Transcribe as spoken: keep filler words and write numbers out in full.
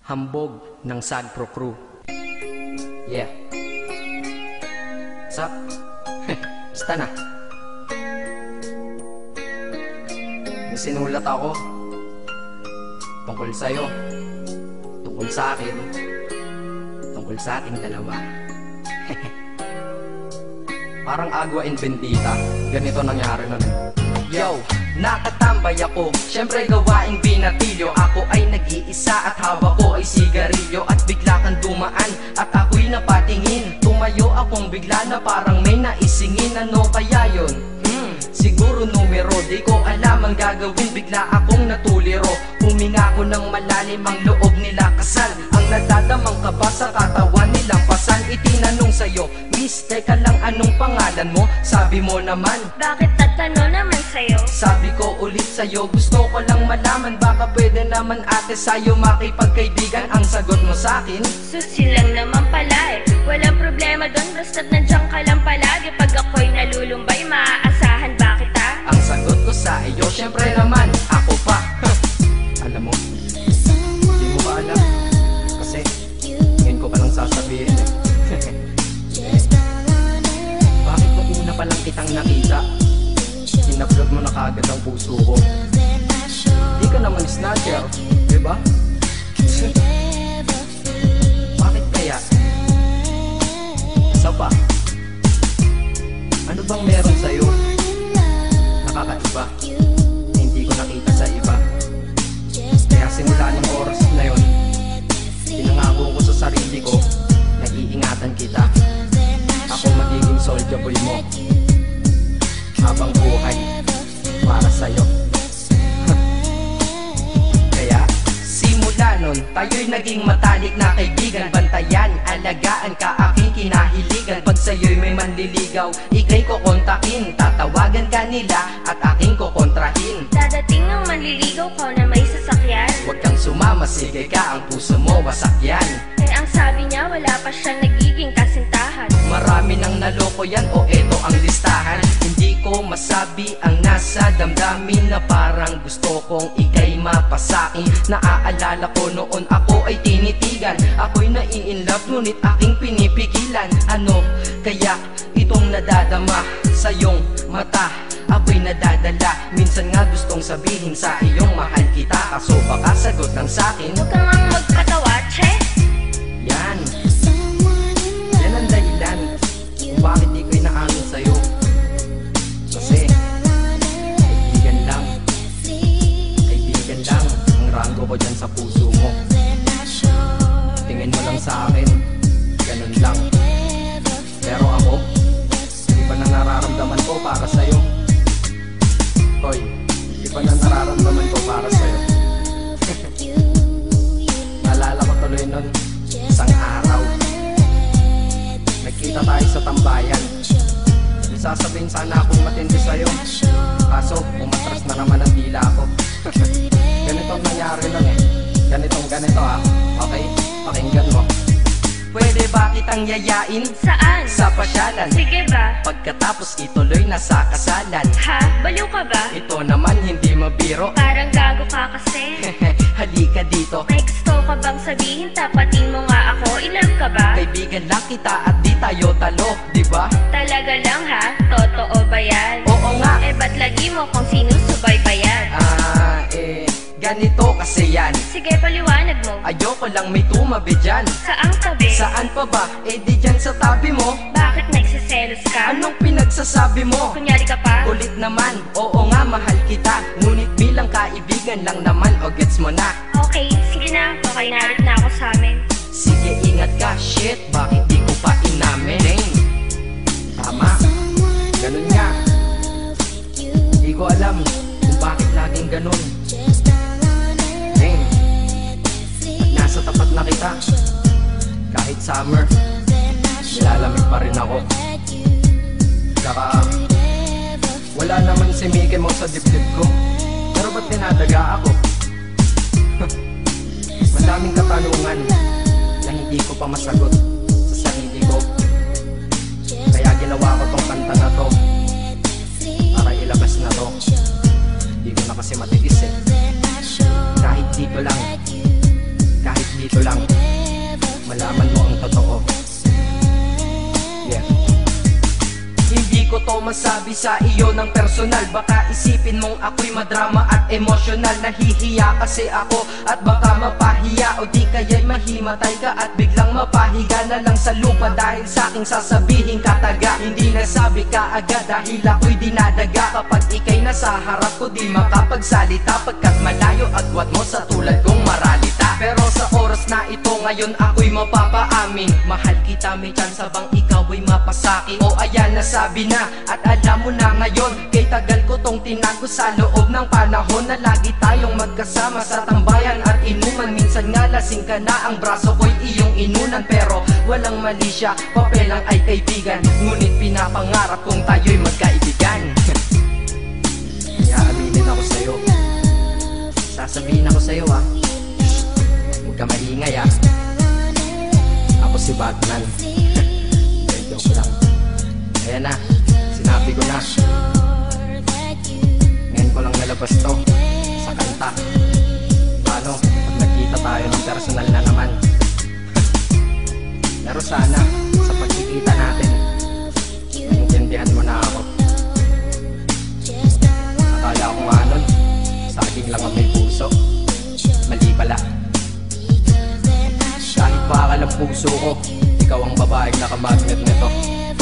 Hambog ng Sagpro Crew. Yeah. What's up? Basta na. May sinulat ako tungkol sa'yo, tungkol sa akin, tungkol sa ating dalawa. Parang Agua and Bendita. Ganito nangyari nun eh. Yo, nakatambay ako, syempre gawaing binatilyo. Ako ay nag-iisa at hawak ko ay sigarilyo. At bigla kang dumaan at ako'y napatingin. Tumayo akong bigla na parang may naisingin. Ano kaya yun? Hmm, siguro numero. Di ko alam ang gagawin, bigla akong natuliro. Huminga ko ng malalim, ang loob nila kasal. Ang nadadamang kaba sa katawan nilang pasan. Itinanong sa'yo, miss, teka lang, anong pangalan mo? Sabi mo naman, bakit tatanong naman sa'yo? Sabi ko ulit sa'yo, gusto ko lang malaman. Baka pwede naman ate sa'yo makipagkaibigan. Ang sagot mo sa'kin, susi lang naman pala eh. Walang problema doon, basta't nandiyan ka lang palagi. Pag ako'y nalulumbay, maaasahan ba kita? ang sagot ko sa iyo, syempre naman, ako pa. Alam mo, hindi mo ba alam? Kasi, ngayon ko palang sasabihin eh. Bakit nung una pa lang kitang nakita, sinablog mo na kagad ang puso ko? Di ka naman snatcher, diba? Bakit kaya? Isa pa, ano bang meron sa'yo? Nakakaiba, na hindi ko nakita sa iba. Kaya simula ng oras na yun, pinangako ko sa sarili ko, nag-iingatan kita. Ako magiging soldier boy mo habang buhay para sa'yo. Kaya simula nun, tayo'y naging matalik na kaibigan. Bantayan, alagaan ka, aking kinahiligan. Pag sa'yo'y may manliligaw, ika'y kukontakin. Tatawagan ka nila at aking kukontrahin. Dadating ang manliligaw ko na may sasakyan. Huwag kang sumama, sige ka, ang puso mo wasak yan. Eh ang sabi niya, wala pa siyang nagiging kasintahan. Marami nang naloko yan, o eto ang listahan. Hindi ko masabi ang nasa damdamin, na parang gusto kong ika'y mapasakin. Naaalala ko noon ako ay tinitigan, ako'y nai-inlove ngunit aking pinipigilan. Ano kaya itong nadadama sa iyong mata? Ako'y nadadala, minsan nga gustong sabihin sa iyong mahal kita. Kaso baka sagot ng sakin, Huwag kang ang magpatawa, che. yan, yan ang dahilan kung bakit di ko inaamin sa'yo. Kasi kaibigan lang, kaibigan lang ang rango ko dyan sa puso mo. Tingin mo lang sa akin, ganun lang. Pero ako, iba na nararamdaman ko para sa'yo. Hoy, iba na nararamdaman ko para sa'yo. Naalala ko tuloy nun, isang araw, nagkita tayo sa tambayan. Sasabihin sana akong matindi sa'yo, kaso umatras na naman ang dila ko. Ganitong nangyari lang eh. Ganitong ganito ah. Okay, pakinggan mo. Pwede ba kitang yayain Saan? sa pasyalan? Sige ba? Pagkatapos ituloy na sa kasalan. Ha? Baliw ka ba? Ito naman hindi mabiro. Parang gago ka kasi. Halika dito, May gusto ka bang sabihin? Tapatin mo nga ako, in-love ka ba? kaibigan lang kita at di tayo talo, di ba? Talaga lang ha? Totoo ba yan? Oo nga. Eh ba't lagi mo kung sinusubaybayan? Ah, eh, ganito kasi yan. Sige, paliwanag mo. Ayoko lang may tumabi dyan. Saang tabi? Saan pa ba? Eh di dyan sa tabi mo. Bakit nagsiselos ka? Anong pinagsasabi mo? Kunyari ka pa? Kulit naman, oo nga mahal kita. Ngunit bilang kaibigan lang naman, o gets mo na. Okay, sige na. Okay, narit na ako sa amin. Sige ingat ka, shit, bakit di ko pa inamin? Dang, tama, ganun nga. Di ko alam kung bakit laging ganun. Dang, pag nasa tapat na kita, kahit summer, nilalamig pa rin ako. Saka wala naman si Mickey mo sa dibdib ko, pero ba't dinadaga ako? Madaming katanungan na hindi ko pa masagot sa sarili ko. Kaya ginawa ko tong kanta na to para ilabas na to. Hindi ko na kasi matiis eh. Kahit dito lang, kahit dito dito lang malaman mo ang totoo. Yeah. Hindi ko to masabi sa iyo ng personal. Baka isipin mong ako'y madrama at emosyonal. Nahihiya kasi ako at baka mapahiya, o di kaya'y mahimatay ka at biglang mapahiga na lang sa lupa dahil sa aking sasabihin kataga. Hindi nasabi ka agad dahil ako'y dinadaga. Kapag ika'y nasa harap ko di makapagsalita, pagkat malayo agwat mo sa tulad kong maralita. Pero sa oras na ito ngayon ako'y mapapaamin, mahal kita, may chance bang ikaw ay mapasaki? O ayan, nasabi na at alam mo na ngayon. Kay tagal ko tong tinago sa loob ng panahon na lagi tayong magkasama sa tambayan at inuman. Minsan nga lasing ka na, ang braso ko'y iyong inunan. Pero walang mali siya, papelang ay kaibigan. Ngunit pinapangarap kong tayo'y magkaibigan. Kaya aminin ako sa'yo, sasabihin ako sa'yo ah, huwag ka maingay ah, ako si Batman. Joke lang. Ayan na, sinabi ko na. Ngayon ko lang nalabas to sa kanta. Paano pag nagkita tayo ng personal na naman? Pero sana sa pagkikita natin maintindihan mo na ako. Akala ko nga nun saging lang ang may puso, mali pala. Kahit bakal ang puso ko, ikaw ang babaeng nakamagnet nito.